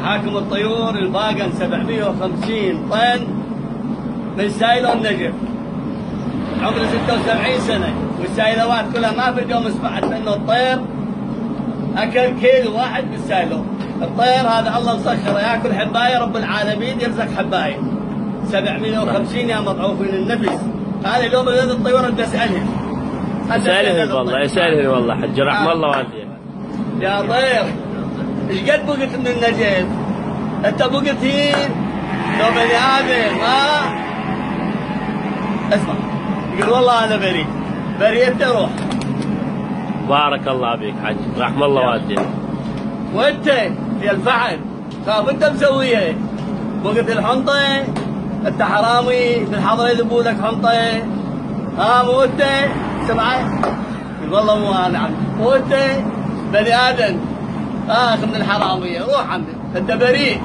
محاكم الطيور الباقن 750 طن من سايلو النجف، عمره 76 سنة، والسايلوات كلها ما في يوم سمعت انه الطير اكل كيلو واحد من السايلو. الطير هذا الله مسخره ياكل حبايه، رب العالمين يرزق حبايه. 750 يا مضعوفين النفس. هذا اليوم اللي الطيور بدي اسالهم. يسألهم والله، يسألهم والله حج رحم الله والديه. يا طير ايش قد بقت من النجف؟ انت بقت هين لو بني ادم اسمع يقول والله انا بريء، بريء انت روح. بارك الله بك حج رحم الله والديه. وانت يا الفعل خاف انت مسويها، بقت الحنطه انت حرامي بالحضره يذبوا لك حنطه. مو انت سمعت؟ يقول والله مو انا عمي، مو انت بني ادم من الحراميه، روح عمي انت بريء.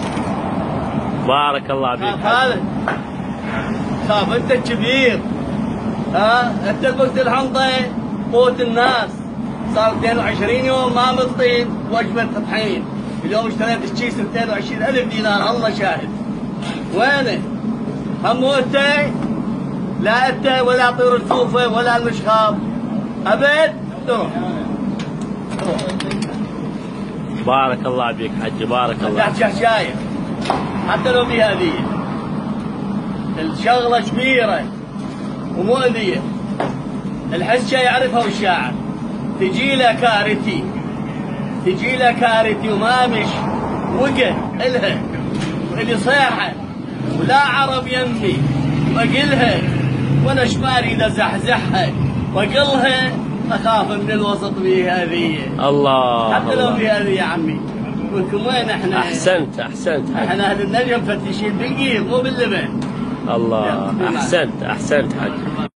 بارك الله بك هذا خاف انت الكبير. انت بقت الحنطه قوت الناس، صار 22 يوم ما مطين وجبه طحين. اليوم اشتريت الشيس 220,000 دينار الله شاهد. وينه؟ هم انت؟ لا انت ولا طيور السوفه ولا المشخاب ابد. روح روح. بارك الله بك حج بارك الله. تحت شايف حتى لو فيها هديه. الشغله كبيره ومؤذيه، الحسه يعرفها والشاعر. تجي له كارثي، تجي له كارثي وما مش وقع الها واللي صيحه ولا عرب يمي واقلها وانا شماري اذا زحزحها واقلها اخاف من الوسط بيه هذه. الله حتى لو فيها هذه يا عمي. قلتم وين احنا؟ احسنت احسنت حج. احنا اهل النجف مفتشين بالقير مو باللبن. الله احسنت احسنت حج.